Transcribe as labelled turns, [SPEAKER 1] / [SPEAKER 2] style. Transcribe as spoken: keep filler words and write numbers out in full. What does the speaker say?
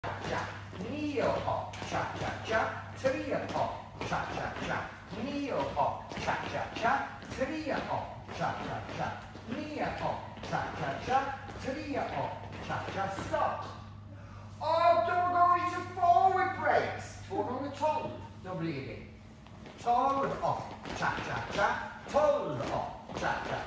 [SPEAKER 1] cha, nio hop, cha cha cha, trio hop, cha cha cha, nio hop, cha cha cha, trio hop, cha cha cha, nio hop, cha cha cha, trio hop, cha cha, stop. Oh, don't go into forward breaks. Foot on the toe, double again. Toe hop, cha cha cha, toe hop, cha cha